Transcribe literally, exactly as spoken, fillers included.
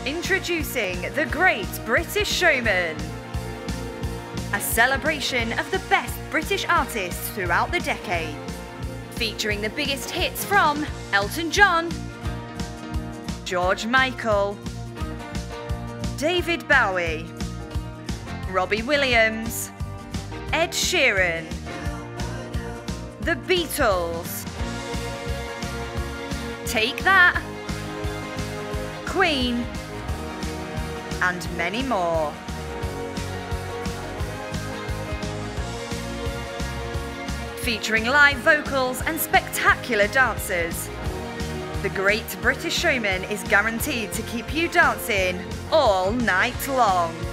Introducing the Great British Showman, a celebration of the best British artists throughout the decade, featuring the biggest hits from Elton John, George Michael, David Bowie, Robbie Williams, Ed Sheeran, The Beatles, Take That, Queen, and many more. Featuring live vocals and spectacular dancers, the Great British Showman is guaranteed to keep you dancing all night long.